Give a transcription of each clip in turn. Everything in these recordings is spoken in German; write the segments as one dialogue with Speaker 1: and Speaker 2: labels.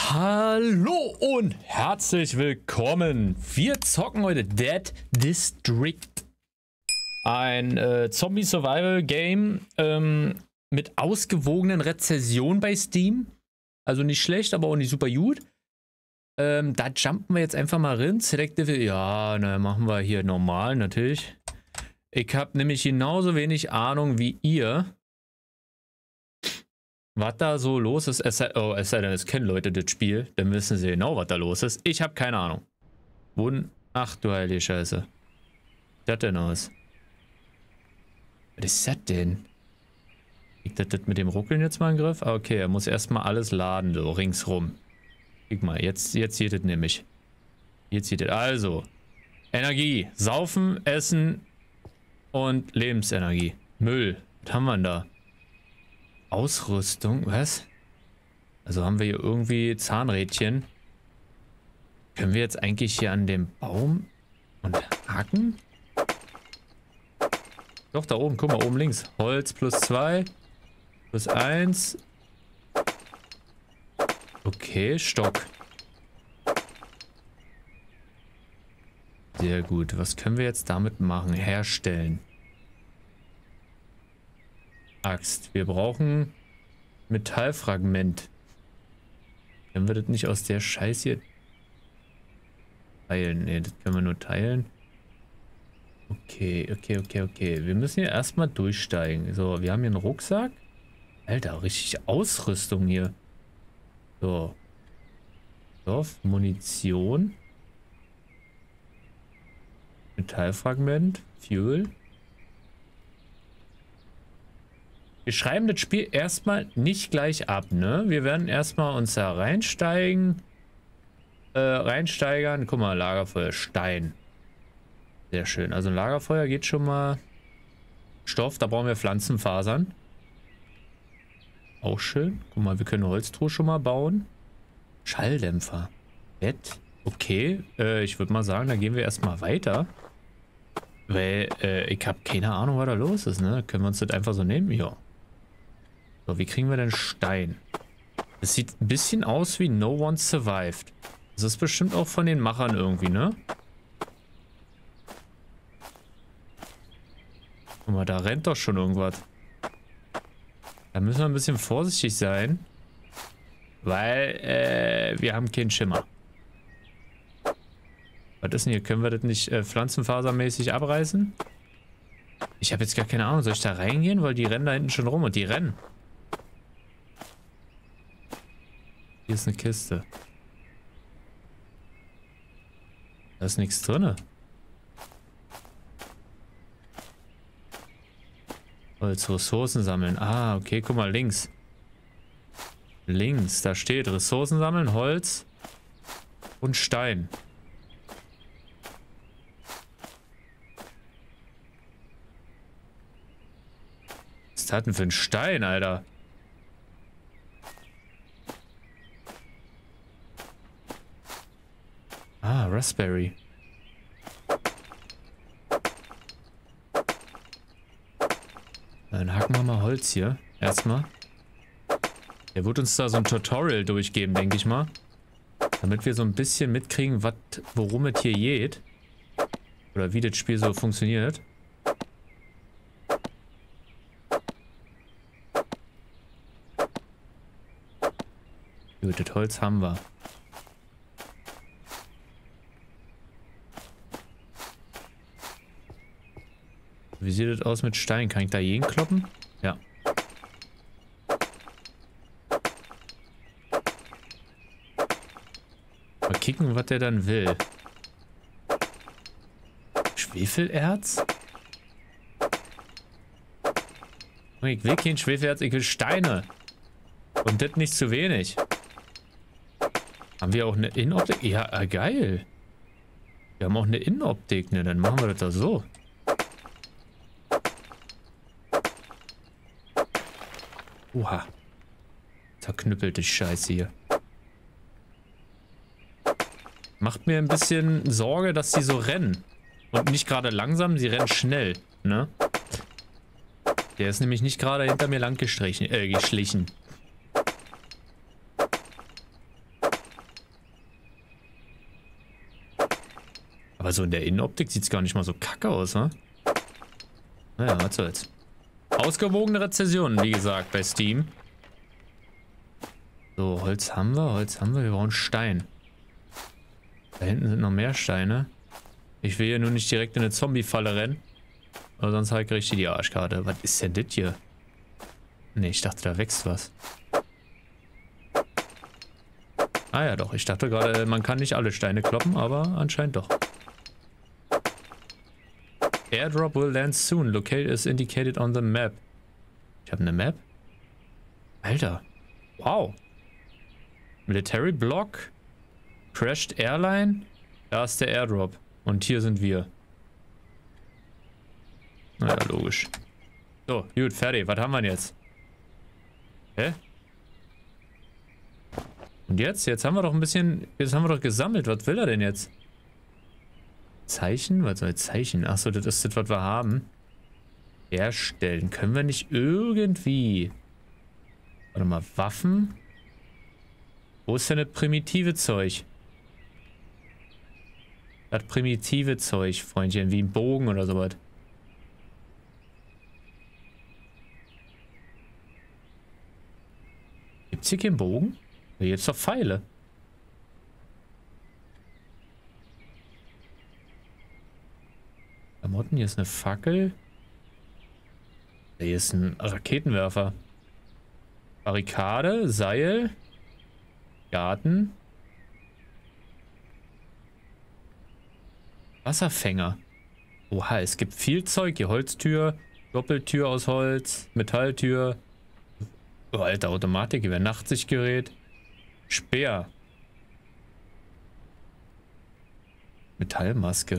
Speaker 1: Hallo und herzlich willkommen. Wir zocken heute Dead District. Ein Zombie-Survival-Game mit ausgewogenen Rezensionen bei Steam. Also nicht schlecht, aber auch nicht super gut. Da jumpen wir jetzt einfach mal rein. Selective, ja, na, machen wir hier normal natürlich. Ich habe nämlich genauso wenig Ahnung wie ihr, was da so los ist. Es sei denn, es kennen Leute das Spiel, dann wissen sie genau, was da los ist. Ich habe keine Ahnung. Ach du heilige Scheiße. Was ist das denn aus? Was ist das denn? Kriegt das mit dem Ruckeln jetzt mal in den Griff? Ah, okay, er muss erstmal alles laden, so ringsrum. Guck mal, jetzt sieht es nämlich. Jetzt sieht es. Also, Energie, Saufen, Essen und Lebensenergie. Müll. Was haben wir denn da? Ausrüstung, was? Also haben wir hier irgendwie Zahnrädchen. Können wir jetzt eigentlich hier an dem Baum und haken? Doch, da oben, guck mal, oben links. Holz plus 2, plus 1. Okay, Stock. Sehr gut. Was können wir jetzt damit machen? Herstellen. Axt. Wir brauchen Metallfragment. Können wir das nicht aus der Scheiße hier teilen? Ne, das können wir nur teilen. Okay. Wir müssen hier erstmal durchsteigen. So, wir haben hier einen Rucksack. Alter, richtig Ausrüstung hier. So. Stoff, Munition. Metallfragment. Fuel. Wir schreiben das Spiel erstmal nicht gleich ab, ne? Wir werden erstmal uns da reinsteigern. Guck mal, Lagerfeuer, Stein. Sehr schön. Also ein Lagerfeuer geht schon mal. Stoff, da brauchen wir Pflanzenfasern. Auch schön. Guck mal, wir können Holztruhe schon mal bauen. Schalldämpfer. Bett. Okay, ich würde mal sagen, da gehen wir erstmal weiter. Weil, ich habe keine Ahnung, was da los ist, ne? Können wir uns das einfach so nehmen? Ja. So, wie kriegen wir denn Stein? Das sieht ein bisschen aus wie No One Survived. Das ist bestimmt auch von den Machern irgendwie, ne? Guck mal, da rennt doch schon irgendwas. Da müssen wir ein bisschen vorsichtig sein. Weil, wir haben keinen Schimmer. Was ist denn hier? Können wir das nicht pflanzenfasermäßig abreißen? Ich habe jetzt gar keine Ahnung. Soll ich da reingehen? Weil die rennen da hinten schon rum und die rennen. Hier ist eine Kiste. Da ist nichts drin. Holz, Ressourcen sammeln. Ah, okay, guck mal, links. Links, da steht Ressourcen sammeln, Holz und Stein. Was ist das denn für ein Stein, Alter? Ah, Raspberry. Dann hacken wir mal Holz hier. Erstmal. Der wird uns da so ein Tutorial durchgeben, denke ich mal. Damit wir so ein bisschen mitkriegen, worum es hier geht. Oder wie das Spiel so funktioniert. Gut, das Holz haben wir. Wie sieht das aus mit Stein? Kann ich da jeden kloppen? Ja. Mal kicken, was der dann will. Schwefelerz? Ich will kein Schwefelerz, ich will Steine. Und das nicht zu wenig. Haben wir auch eine Innenoptik? Ja, geil. Wir haben auch eine Innenoptik, ne? Dann machen wir das da so. Oha. Zerknüppelte Scheiße hier. Macht mir ein bisschen Sorge, dass sie so rennen. Und nicht gerade langsam, sie rennen schnell, ne? Der ist nämlich nicht gerade hinter mir lang geschlichen. Aber so in der Innenoptik sieht es gar nicht mal so kacke aus, ne? Naja, was soll's. Ausgewogene Rezessionen, wie gesagt, bei Steam. So, Holz haben wir, wir brauchen Stein. Da hinten sind noch mehr Steine. Ich will hier nur nicht direkt in eine Zombie-Falle rennen. Aber sonst halt richtig die Arschkarte. Was ist denn das hier? Ne, ich dachte, da wächst was. Ah ja, doch. Ich dachte gerade, man kann nicht alle Steine kloppen, aber anscheinend doch. Airdrop will land soon. Locate is indicated on the map. Ich habe eine Map? Alter. Wow. Military Block. Crashed Airline. Da ist der Airdrop. Und hier sind wir. Naja, logisch. So, gut, fertig. Was haben wir denn jetzt? Hä? Und jetzt? Jetzt haben wir doch ein bisschen... Jetzt haben wir doch gesammelt. Was will er denn jetzt? Zeichen? Was soll Zeichen? Achso, das ist das, was wir haben. Herstellen. Können wir nicht irgendwie... Warte mal, Waffen? Wo ist denn das primitive Zeug? Das primitive Zeug, Freundchen. Wie ein Bogen oder sowas. Gibt's hier keinen Bogen? Hier gibt's doch Pfeile. Klamotten, hier ist eine Fackel. Hier ist ein Raketenwerfer. Barrikade, Seil. Garten. Wasserfänger. Oha, es gibt viel Zeug hier. Holztür, Doppeltür aus Holz, Metalltür. Oh, alter, Automatikgewehr, Nachtsichtgerät. Speer. Metallmaske.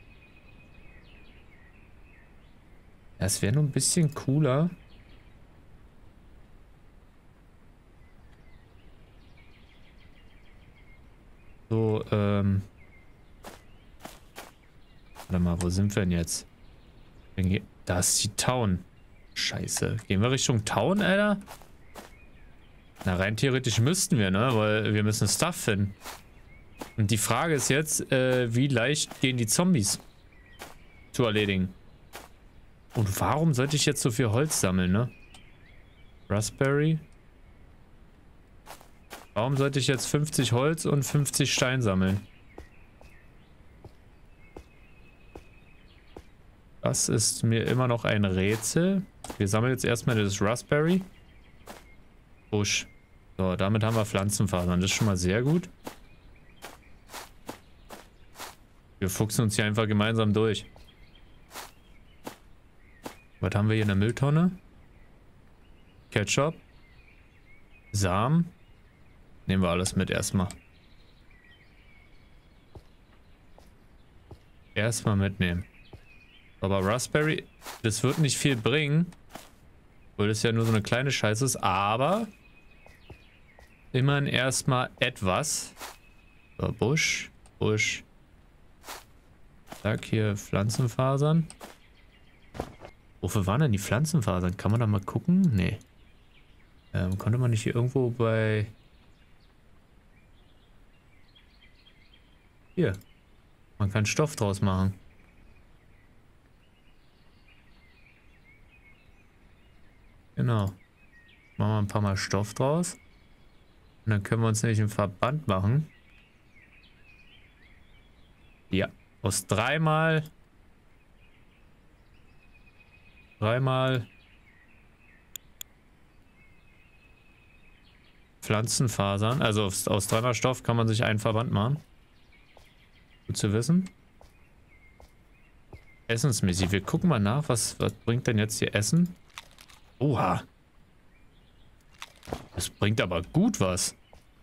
Speaker 1: Das wäre nur ein bisschen cooler. So, warte mal, wo sind wir denn jetzt? Da ist die Town. Scheiße. Gehen wir Richtung Town, Alter? Na, rein theoretisch müssten wir, ne? Weil wir müssen Stuff finden. Und die Frage ist jetzt, wie leicht gehen die Zombies zu erledigen? Und warum sollte ich jetzt so viel Holz sammeln, ne? Raspberry. Warum sollte ich jetzt 50 Holz und 50 Stein sammeln? Das ist mir immer noch ein Rätsel. Wir sammeln jetzt erstmal das Raspberry. Busch. So, damit haben wir Pflanzenfasern. Das ist schon mal sehr gut. Wir fuchsen uns hier einfach gemeinsam durch. Was haben wir hier in der Mülltonne? Ketchup. Samen. Nehmen wir alles mit erstmal. Erstmal mitnehmen. Aber Raspberry, das wird nicht viel bringen. Weil das ja nur so eine kleine Scheiße ist. Aber immerhin erstmal etwas. So, Busch. Busch. Zack, hier Pflanzenfasern. Wofür waren denn die Pflanzenfasern? Kann man da mal gucken? Nee. Konnte man nicht hier irgendwo bei... Hier. Man kann Stoff draus machen. Genau. Machen wir ein paar Mal Stoff draus. Und dann können wir uns nämlich einen Verband machen. Ja. Aus dreimal Pflanzenfasern. Also aus dreimal Stoff kann man sich einen Verband machen. Gut zu wissen. Essensmäßig. Wir gucken mal nach, was bringt denn jetzt hier Essen? Oha. Das bringt aber gut was.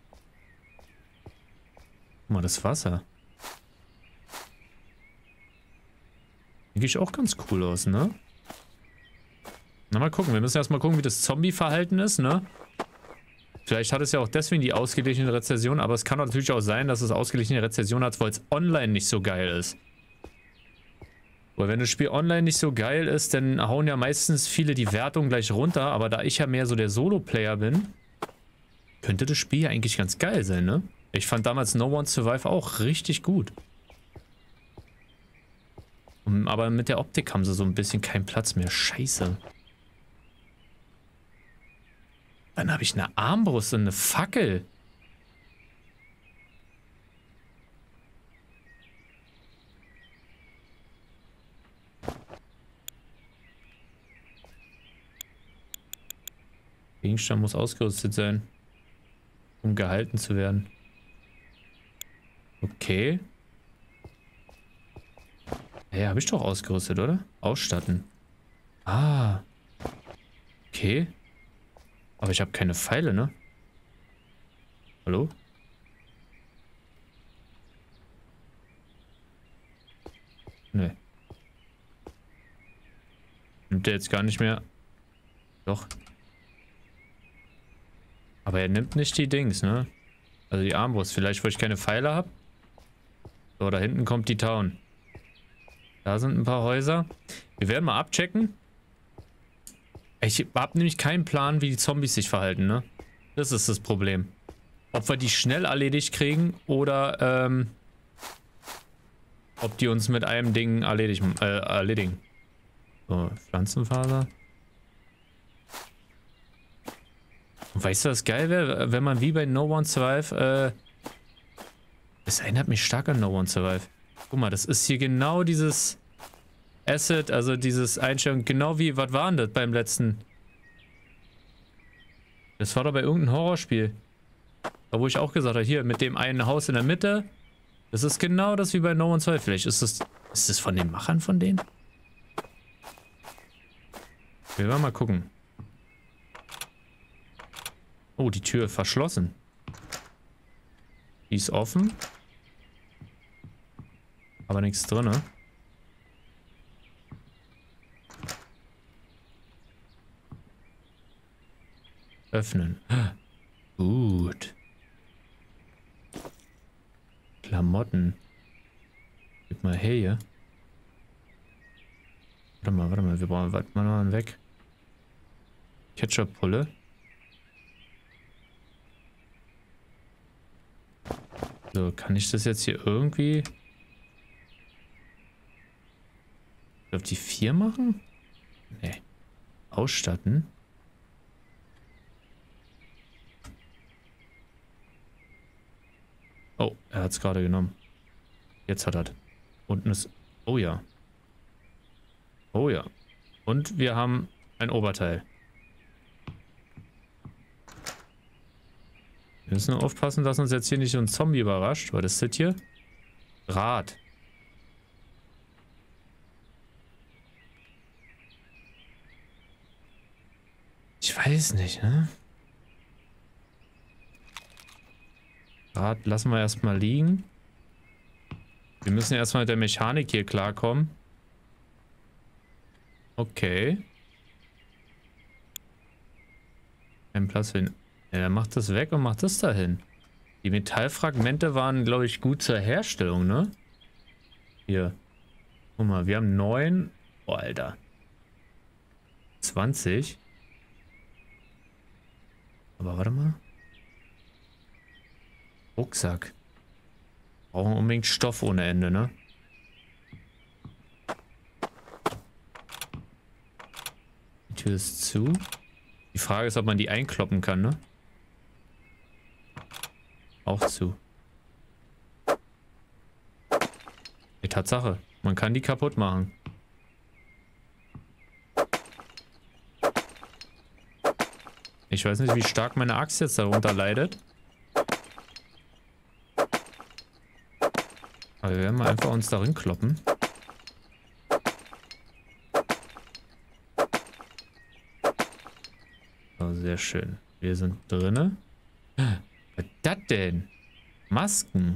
Speaker 1: Guck mal, das Wasser. Sieht auch ganz cool aus, ne? Na, mal gucken. Wir müssen erstmal gucken, wie das Zombie-Verhalten ist, ne? Vielleicht hat es ja auch deswegen die ausgeglichene Rezession, aber es kann natürlich auch sein, dass es ausgeglichene Rezession hat, weil es online nicht so geil ist. Weil wenn das Spiel online nicht so geil ist, dann hauen ja meistens viele die Wertung gleich runter, aber da ich ja mehr so der Solo-Player bin, könnte das Spiel ja eigentlich ganz geil sein, ne? Ich fand damals No One Survive auch richtig gut. Aber mit der Optik haben sie so ein bisschen keinen Platz mehr. Scheiße. Dann habe ich eine Armbrust und eine Fackel. Gegenstand muss ausgerüstet sein, um gehalten zu werden. Okay. Ja, habe ich doch ausgerüstet, oder? Ausstatten. Ah. Okay. Aber ich habe keine Pfeile, ne? Hallo? Ne. Nimmt der jetzt gar nicht mehr? Doch. Aber er nimmt nicht die Dings, ne? Also die Armbrust. Vielleicht, weil ich keine Pfeile habe. So, da hinten kommt die Town. Da sind ein paar Häuser. Wir werden mal abchecken. Ich habe nämlich keinen Plan, wie die Zombies sich verhalten, ne? Das ist das Problem. Ob wir die schnell erledigt kriegen oder ob die uns mit einem Ding erledigen. So, Pflanzenfaser. Und weißt du, was geil wäre, wenn man wie bei No One Survive, das erinnert mich stark an No One Survive. Guck mal, das ist hier genau dieses Asset, also dieses Einstellung, genau wie, was war denn das beim letzten? Das war doch bei irgendeinem Horrorspiel. Da wo ich auch gesagt habe, hier mit dem einen Haus in der Mitte. Das ist genau das wie bei No One Survive. Vielleicht ist das von den Machern von denen? Wir werden mal gucken. Oh, die Tür verschlossen. Die ist offen. Aber nichts drin, ne? Öffnen. Gut. Klamotten. Gib mal her hier. Warte mal, wir brauchen, warte mal weg. Ketchup-Pulle. So, kann ich das jetzt hier irgendwie auf die 4 machen? Nee. Ausstatten. Oh, er hat es gerade genommen. Jetzt hat er es. Unten ist... Oh ja. Oh ja. Und wir haben ein Oberteil. Wir müssen nur aufpassen, dass uns jetzt hier nicht so ein Zombie überrascht. Was ist das hier? Rad. Ich weiß nicht, ne? Rad lassen wir erstmal liegen. Wir müssen erstmal mit der Mechanik hier klarkommen. Okay. Kein Platz für ihn. Ja, er macht das weg und macht das dahin. Die Metallfragmente waren, glaube ich, gut zur Herstellung, ne? Hier. Guck mal, wir haben 9. Oh, Alter. 20. Aber warte mal. Rucksack. Brauchen unbedingt Stoff ohne Ende, ne? Die Tür ist zu. Die Frage ist, ob man die einkloppen kann, ne? Auch zu. Die Tatsache, man kann die kaputt machen. Ich weiß nicht, wie stark meine Axt jetzt darunter leidet. Aber wir werden mal einfach uns darin kloppen. So, sehr schön. Wir sind drinne. Was ist das denn? Masken.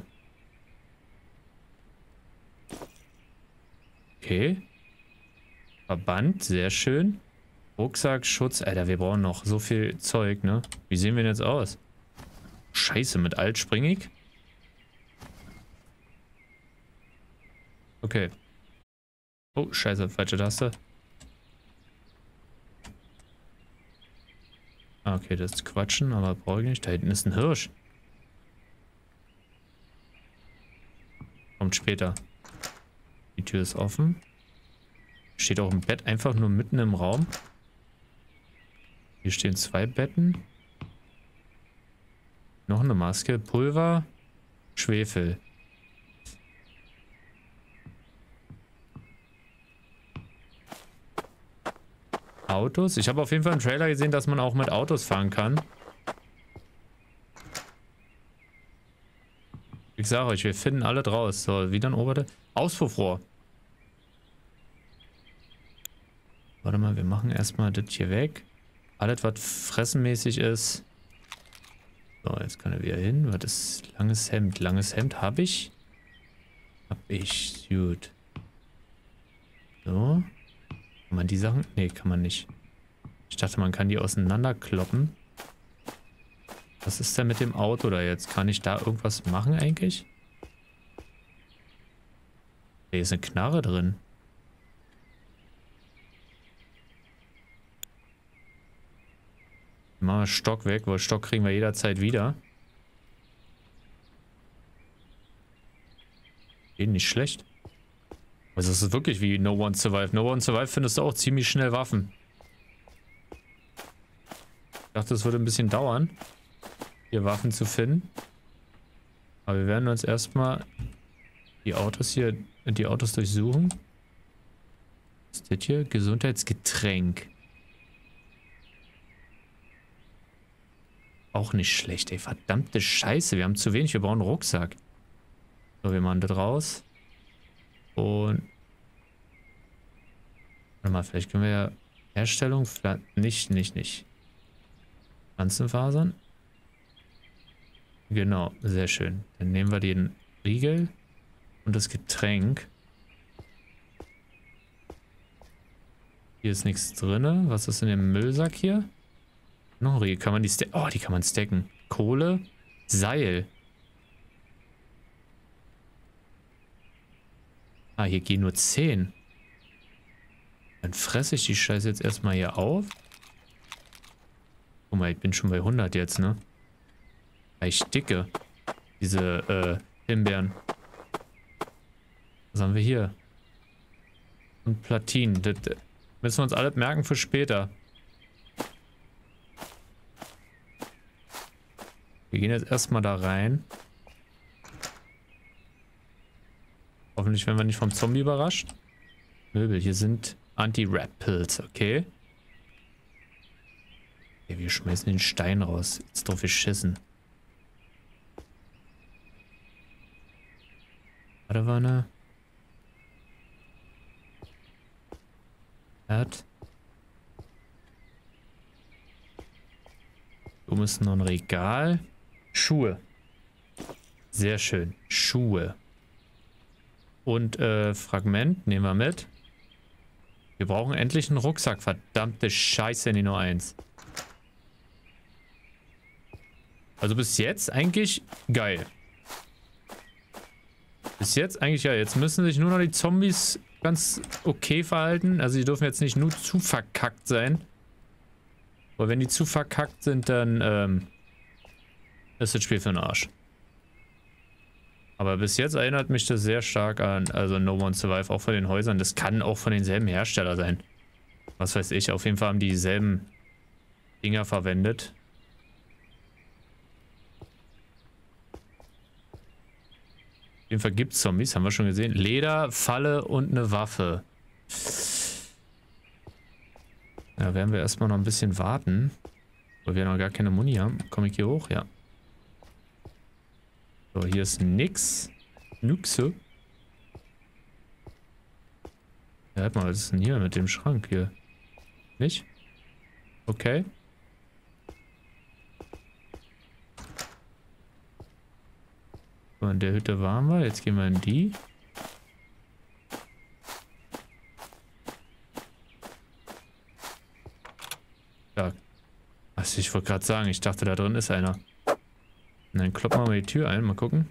Speaker 1: Okay. Verband, sehr schön. Rucksack, Schutz. Alter, wir brauchen noch so viel Zeug, ne? Wie sehen wir denn jetzt aus? Scheiße, mit Alt spring ich. Okay. Oh, scheiße, falsche Taste. Ah, okay, das ist Quatschen, aber brauche ich nicht. Da hinten ist ein Hirsch. Kommt später. Die Tür ist offen. Steht auch ein Bett einfach nur mitten im Raum. Hier stehen 2 Betten. Noch eine Maske. Pulver. Schwefel. Autos. Ich habe auf jeden Fall im Trailer gesehen, dass man auch mit Autos fahren kann. Ich sage euch, wir finden alle draus. So, wieder ein Oberde. Auspuffrohr. Warte mal, wir machen erstmal das hier weg. Alles, was fressenmäßig ist. So, jetzt kann er wieder hin. Was ist langes Hemd? Langes Hemd habe ich. Gut. So. Kann man die Sachen? Nee, kann man nicht. Ich dachte, man kann die auseinanderkloppen. Was ist denn mit dem Auto da jetzt? Kann ich da irgendwas machen eigentlich? Hier ist eine Knarre drin. Machen wir Stock weg, weil Stock kriegen wir jederzeit wieder. Geht nicht schlecht. Also es ist wirklich wie No One Survive. No One Survive findest du auch ziemlich schnell Waffen. Ich dachte, es würde ein bisschen dauern, hier Waffen zu finden. Aber wir werden uns erstmal die Autos durchsuchen. Was ist das hier? Gesundheitsgetränk. Auch nicht schlecht, ey. Verdammte Scheiße. Wir haben zu wenig. Wir brauchen einen Rucksack. So, wir machen das raus. Und... Warte mal, vielleicht können wir ja... Herstellung... Nicht. Pflanzenfasern. Genau, sehr schön. Dann nehmen wir den Riegel und das Getränk. Hier ist nichts drin. Was ist in dem Müllsack hier? Noch ein Riegel. Kann man die stacken? Oh, die kann man stacken. Kohle, Seil. Ah, hier gehen nur 10. Dann fresse ich die Scheiße jetzt erstmal hier auf. Guck mal, ich bin schon bei 100 jetzt, ne? Ich dicke. Diese, Himbeeren. Was haben wir hier? Und Platinen. Das müssen wir uns alle merken für später. Wir gehen jetzt erstmal da rein. Hoffentlich werden wir nicht vom Zombie überrascht. Möbel, hier sind Anti-Rat-Pills, okay. Okay, wir schmeißen den Stein raus. Jetzt drauf geschissen. Badewanne. Herd. Oben ist noch ein Regal. Schuhe. Sehr schön. Schuhe. Und Fragment nehmen wir mit. Wir brauchen endlich einen Rucksack. Verdammte Scheiße, nie nur eins. Also bis jetzt eigentlich geil. Bis jetzt eigentlich geil. Jetzt müssen sich nur noch die Zombies ganz okay verhalten. Also die dürfen jetzt nicht nur zu verkackt sein. Aber wenn die zu verkackt sind, dann ist das Spiel für den Arsch. Aber bis jetzt erinnert mich das sehr stark an, also No One Survive, auch von den Häusern. Das kann auch von denselben Hersteller sein. Was weiß ich, auf jeden Fall haben die dieselben Dinger verwendet. Auf jeden Fall gibt es Zombies, haben wir schon gesehen. Leder, Falle und eine Waffe. Da werden wir erstmal noch ein bisschen warten. Weil wir noch gar keine Muni haben. Komme ich hier hoch? Ja. So, hier ist nix. Nuxe. Ja, halt mal, was ist denn hier mit dem Schrank hier? Nicht? Okay. So, in der Hütte waren wir. Jetzt gehen wir in die. Ja. Also ich wollte gerade sagen, ich dachte, da drin ist einer. Und dann kloppen wir mal die Tür ein, mal gucken.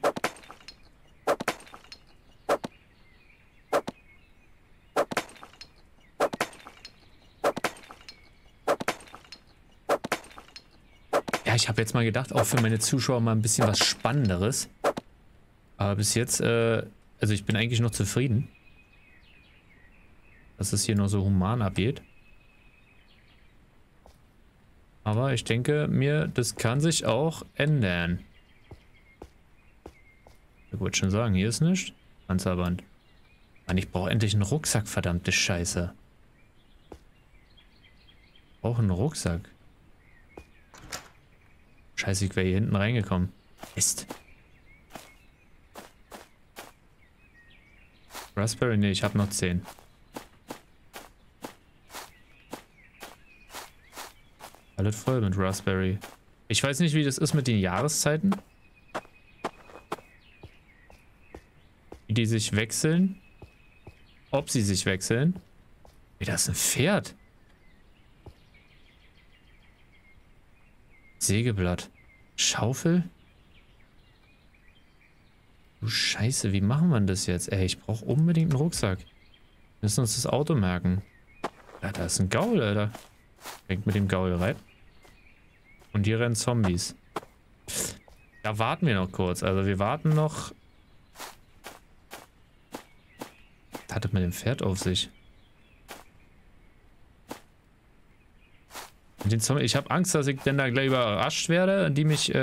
Speaker 1: Ja, ich habe jetzt mal gedacht, auch für meine Zuschauer mal ein bisschen was Spannenderes. Aber bis jetzt, also ich bin eigentlich noch zufrieden. dass es hier nur so human abgeht. Aber ich denke mir, das kann sich auch ändern. Ich wollte schon sagen, hier ist nichts. Panzerband. Mann, ich brauche endlich einen Rucksack, verdammte Scheiße. Ich brauche einen Rucksack. Scheiße, ich wäre hier hinten reingekommen. Mist. Raspberry? Ne, ich habe noch 10. Alles voll mit Raspberry. Ich weiß nicht, wie das ist mit den Jahreszeiten. Wie die sich wechseln. Ob sie sich wechseln. Wie, das ist ein Pferd. Sägeblatt. Schaufel. Du Scheiße, wie machen wir das jetzt? Ey, ich brauche unbedingt einen Rucksack. Wir müssen uns das Auto merken. Ja, da ist ein Gaul, Alter. Fängt mit dem Gaul rein. Und hier rennen Zombies. Da warten wir noch kurz. Also wir warten noch. Was hat das mit dem Pferd auf sich? Mit den Zombies. Ich habe Angst, dass ich denn da gleich überrascht werde, die mich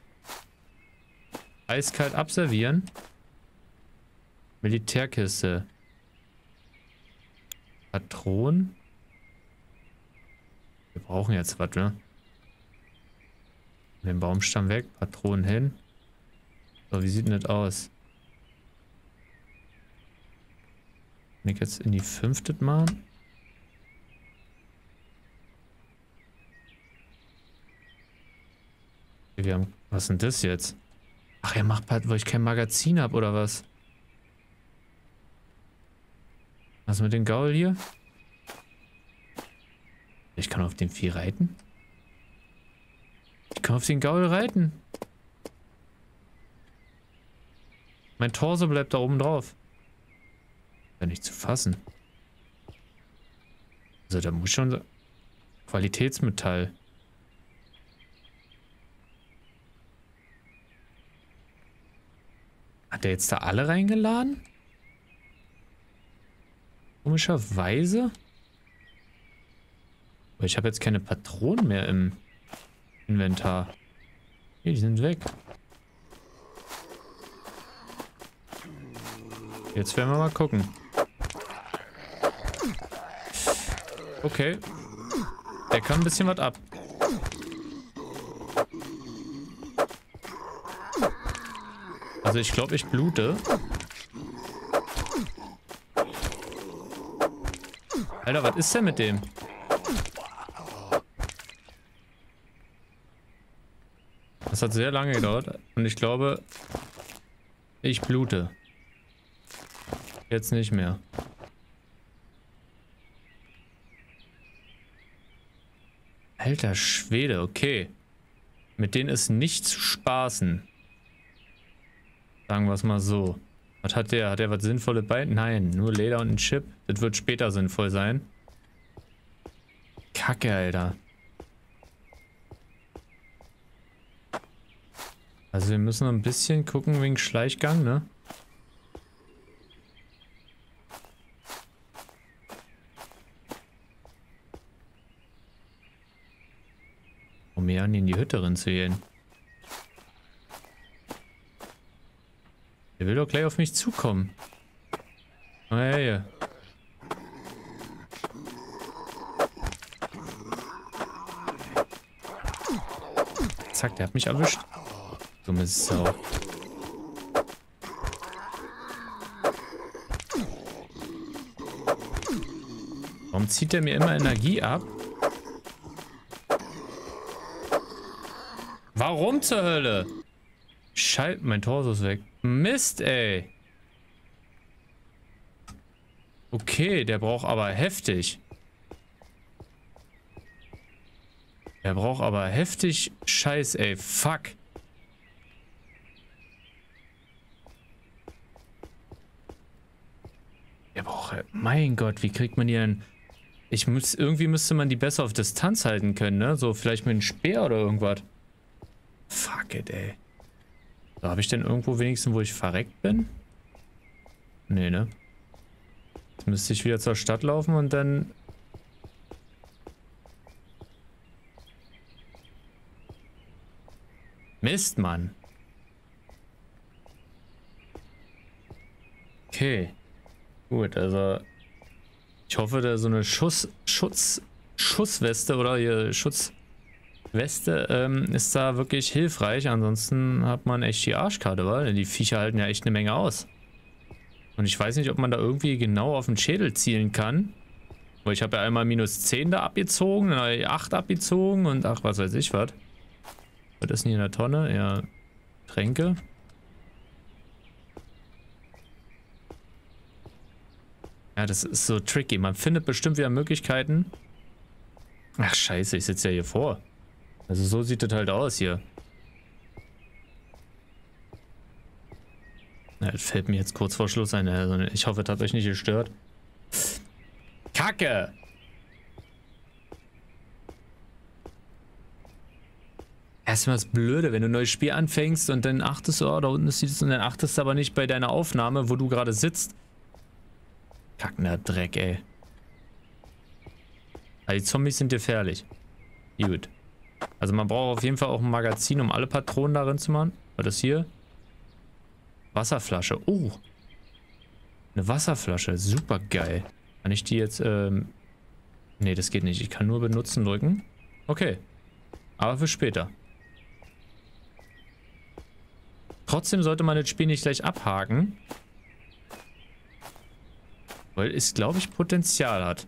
Speaker 1: eiskalt abservieren. Militärkiste. Patronen. Wir brauchen jetzt was, ne? Den Baumstamm weg, Patronen hin. So, wie sieht denn das aus? Wenn ich jetzt in die 5. machen? Okay, wir haben. Was ist denn das jetzt? Ach, er macht halt, weil ich kein Magazin habe, oder was? Was mit dem Gaul hier? Ich kann auf dem Vieh reiten? Ich kann auf den Gaul reiten. Mein Torso bleibt da oben drauf. Ja, nicht zu fassen. Also da muss schon Qualitätsmetall. Hat der jetzt da alle reingeladen? Komischerweise. Aber ich habe jetzt keine Patronen mehr im Inventar. Hier, die sind weg. Jetzt werden wir mal gucken. Okay. Der kann ein bisschen was ab. Also ich glaube, ich blute. Alter, was ist denn mit dem? Das hat sehr lange gedauert und ich glaube, ich blute. Jetzt nicht mehr. Alter Schwede, okay. Mit denen ist nicht zu spaßen. Sagen wir es mal so. Was hat der? Hat der was Sinnvolles bei? Nein, nur Leder und ein Chip. Das wird später sinnvoll sein. Kacke, Alter. Also wir müssen noch ein bisschen gucken wegen Schleichgang, ne? Um mehr an in die Hütte rein zu gehen. Der will doch gleich auf mich zukommen. Oh, hey. Zack, der hat mich erwischt. Dumme Sau. Warum zieht der mir immer Energie ab? Warum zur Hölle? Scheiße, mein Torso ist weg. Mist, ey. Okay, der braucht aber heftig. Der braucht aber heftig Scheiß, ey. Fuck. Der braucht... Mein Gott, wie kriegt man die denn... Irgendwie müsste man die besser auf Distanz halten können, ne? So vielleicht mit einem Speer oder irgendwas. Fuck it, ey. So, habe ich denn irgendwo wenigstens, wo ich verreckt bin? Nee, ne? Jetzt müsste ich wieder zur Stadt laufen und dann... Mist, Mann. Okay. Gut, also... Ich hoffe, da so eine Schussweste oder hier Schutzweste ist da wirklich hilfreich. Ansonsten hat man echt die Arschkarte, weil die Viecher halten ja echt eine Menge aus. Und ich weiß nicht, ob man da irgendwie genau auf den Schädel zielen kann. Weil ich habe ja einmal -10 da abgezogen, dann habe ich 8 abgezogen und ach, was weiß ich was. Was ist denn hier in der Tonne? Ja, Tränke. Ja, das ist so tricky. Man findet bestimmt wieder Möglichkeiten. Ach scheiße, ich sitze ja hier vor. Also so sieht das halt aus hier. Ja, das fällt mir jetzt kurz vor Schluss ein. Also ich hoffe, das hat euch nicht gestört. Kacke! Erstmal das Blöde, wenn du ein neues Spiel anfängst und dann achtest du, oh, da unten sieht es und dann achtest du aber nicht bei deiner Aufnahme, wo du gerade sitzt. Kackender Dreck, ey. Also die Zombies sind gefährlich. Gut. Also man braucht auf jeden Fall auch ein Magazin, um alle Patronen darin zu machen. Was ist hier? Wasserflasche. Oh. Eine Wasserflasche. Super geil. Kann ich die jetzt, nee, das geht nicht. Ich kann nur benutzen drücken. Okay. Aber für später. Trotzdem sollte man das Spiel nicht gleich abhaken. Weil es, glaube ich, Potenzial hat.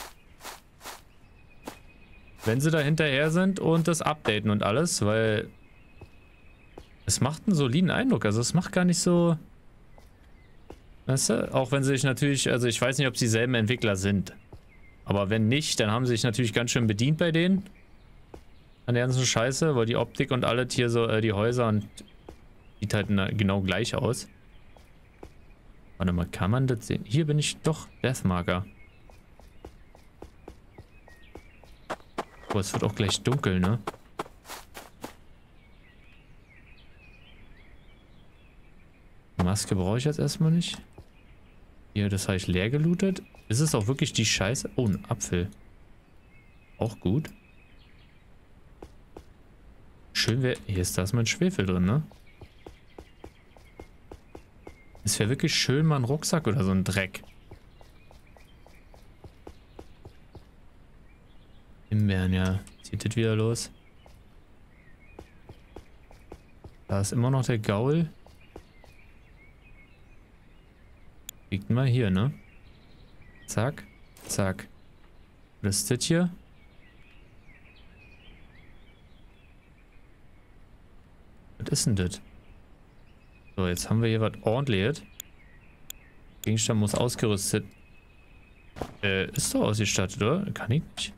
Speaker 1: Wenn sie da hinterher sind und das updaten und alles, weil es macht einen soliden Eindruck. Also es macht gar nicht so... Weißt du? Auch wenn sie sich natürlich... Also ich weiß nicht, ob sie dieselben Entwickler sind. Aber wenn nicht, dann haben sie sich natürlich ganz schön bedient bei denen. An der ganzen Scheiße, weil die Optik und alles hier so, die Häuser und... Sieht halt genau gleich aus. Warte mal, kann man das sehen? Hier bin ich doch Deathmarker. Oh, es wird auch gleich dunkel, ne? Maske brauche ich jetzt erstmal nicht. Hier, das habe ich leer gelootet. Ist es auch wirklich die Scheiße? Oh, ein Apfel. Auch gut. Schön wäre... Hier ist das mein Schwefel drin, ne? Es wäre wirklich schön, mal ein Rucksack oder so ein Dreck. Himbeeren, ja. Zieht das wieder los. Da ist immer noch der Gaul. Liegt mal hier, ne? Zack, zack. Was ist das hier? Was ist denn das? So, jetzt haben wir hier was Ordentliches. Gegenstand muss ausgerüstet. Ist doch ausgestattet, oder? Kann ich nicht.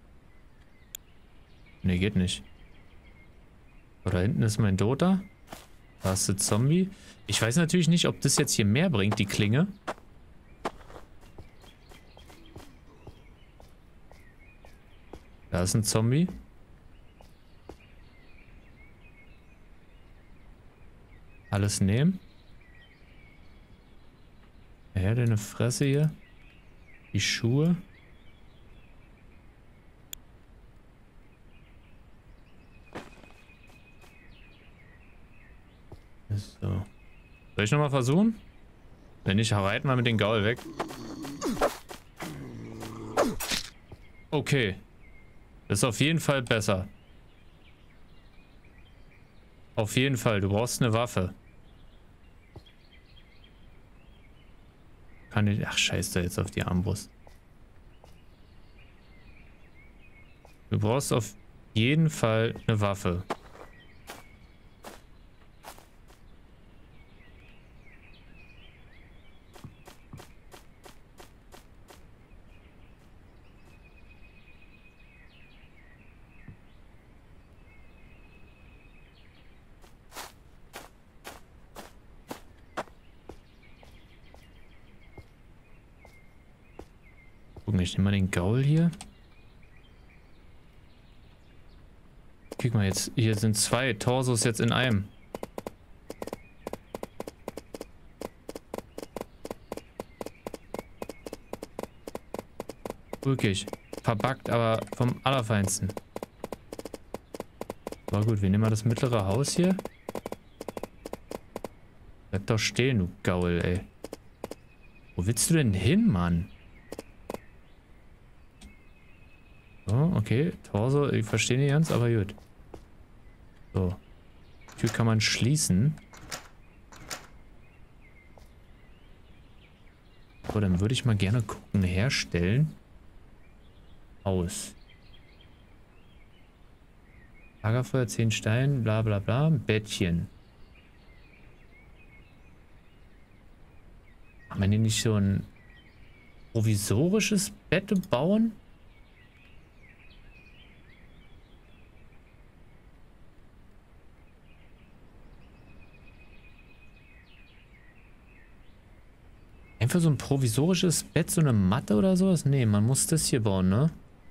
Speaker 1: Ne, geht nicht. So, da hinten ist mein Dota. Da ist der Zombie. Ich weiß natürlich nicht, ob das jetzt hier mehr bringt, die Klinge. Da ist ein Zombie. Alles nehmen. Ja, deine Fresse hier. Die Schuhe. So. Soll ich nochmal versuchen? Wenn nicht, reiten wir mit dem Gaul weg. Okay. Das ist auf jeden Fall besser. Auf jeden Fall. Du brauchst eine Waffe. Kann ich... Ach, scheiß da jetzt auf die Armbrust. Du brauchst auf jeden Fall eine Waffe. Ich nehme mal den Gaul hier. Guck mal, jetzt hier sind 2 Torsos jetzt in einem. Wirklich. Verbuggt, aber vom Allerfeinsten. War gut, wir nehmen mal das mittlere Haus hier. Bleib doch stehen, du Gaul, ey. Wo willst du denn hin, Mann? So, okay. Torso, ich verstehe nicht ganz, aber gut. So. Tür kann man schließen. So, dann würde ich mal gerne gucken. Herstellen. Aus. Lagerfeuer, 10 Stein, bla bla bla. Bettchen. Kann man hier nicht so ein provisorisches Bett bauen? Einfach so ein provisorisches Bett, so eine Matte oder sowas? Nee, man muss das hier bauen, ne?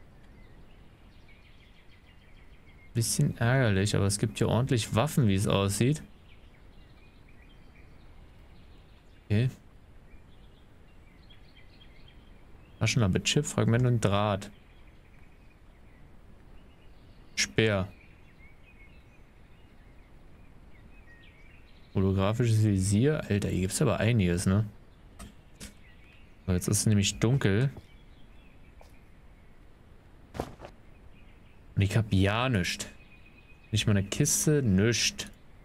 Speaker 1: Bisschen ärgerlich, aber es gibt hier ordentlich Waffen, wie es aussieht. Okay. Taschenlampe, Chip, Fragment und Draht. Speer. Holographisches Visier. Alter, hier gibt es aber einiges, ne? So, jetzt ist es nämlich dunkel. Und ich hab ja nichts. Nicht mal eine Kiste, nichts.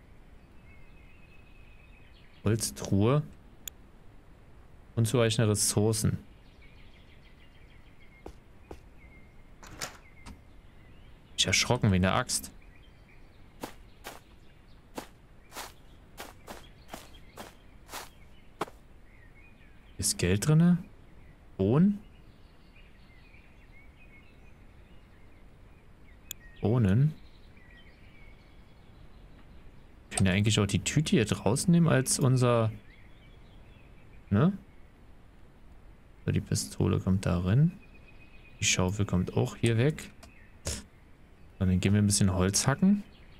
Speaker 1: Holztruhe. Unzureichende Ressourcen. Ich erschrocken wie eine Axt. Ist Geld drin? Bohnen? Bohnen? Wir können ja eigentlich auch die Tüte hier draußen nehmen als unser... Ne? So, die Pistole kommt da rein. Die Schaufel kommt auch hier weg. Und dann gehen wir ein bisschen Holz hacken.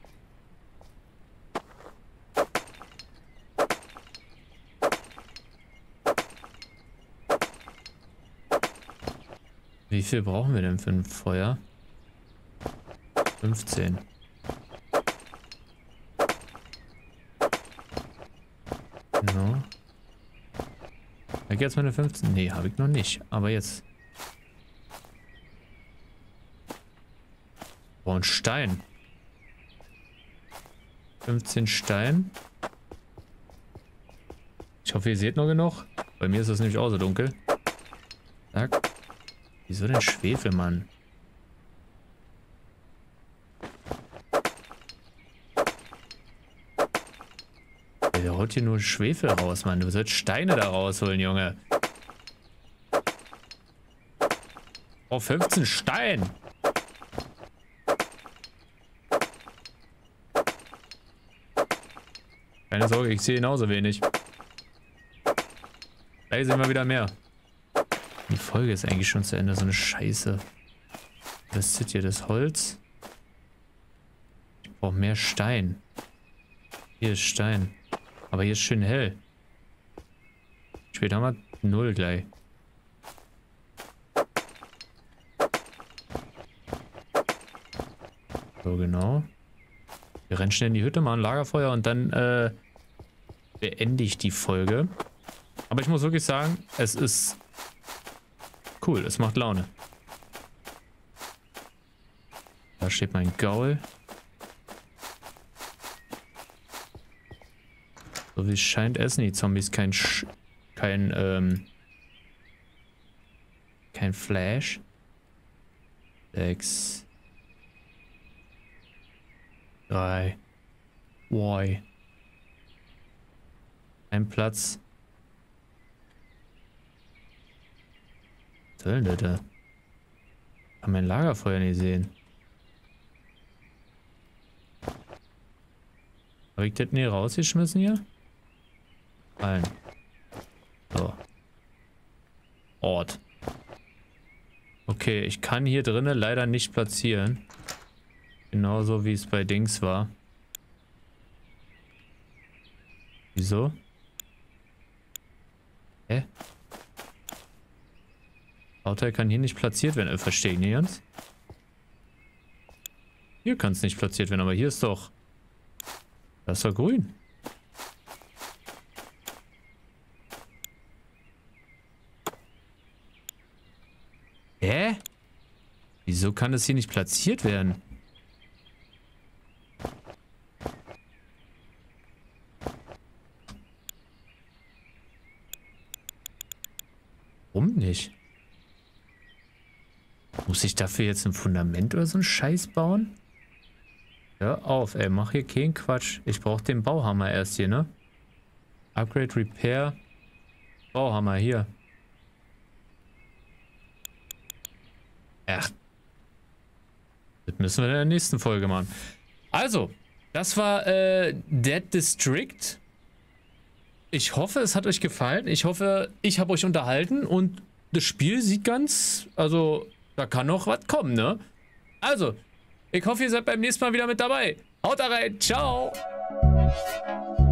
Speaker 1: Wie viel brauchen wir denn für ein Feuer? 15. No. Da geht jetzt meine 15. Nee, habe ich noch nicht. Aber jetzt. Boah, ein Stein. 15 Stein. Ich hoffe, ihr seht noch genug. Bei mir ist es nämlich auch so dunkel. Zack. Wieso denn Schwefel, Mann? Der haut hier nur Schwefel raus, Mann. Du sollst Steine da rausholen, Junge. Oh, 15 Stein. Keine Sorge, ich sehe genauso wenig. Gleich sehen wir wieder mehr. Die Folge ist eigentlich schon zu Ende, so eine Scheiße. Was ist hier, das Holz? Ich brauche mehr Stein. Hier ist Stein. Aber hier ist schön hell. Später haben wir 0 gleich. So, genau. Wir rennen schnell in die Hütte, machen Lagerfeuer und dann beende ich die Folge. Aber ich muss wirklich sagen, es ist cool, es macht Laune. Da steht mein Gaul. So wie es scheint, essen die Zombies kein Flash. 6. 3. Y. Ein Platz. Was soll denn das da? Kann mein Lagerfeuer nicht sehen. Habe ich das nie rausgeschmissen hier? Nein. So. Ort. Okay, ich kann hier drinnen leider nicht platzieren. Genauso wie es bei Dings war. Wieso? Hä? Bauteil kann hier nicht platziert werden. Verstehen die ganz? Hier kann es nicht platziert werden, aber hier ist doch... Das ist doch grün. Hä? Wieso kann das hier nicht platziert werden? Warum nicht? Muss ich dafür jetzt ein Fundament oder so einen Scheiß bauen? Hör auf, ey, mach hier keinen Quatsch. Ich brauche den Bauhammer erst hier, ne? Upgrade, Repair. Bauhammer, hier. Ach. Das müssen wir in der nächsten Folge machen. Also, das war Dead District. Ich hoffe, es hat euch gefallen. Ich hoffe, ich habe euch unterhalten und das Spiel sieht ganz... Also, da kann noch was kommen, ne? Also, ich hoffe, ihr seid beim nächsten Mal wieder mit dabei. Haut da rein. Ciao.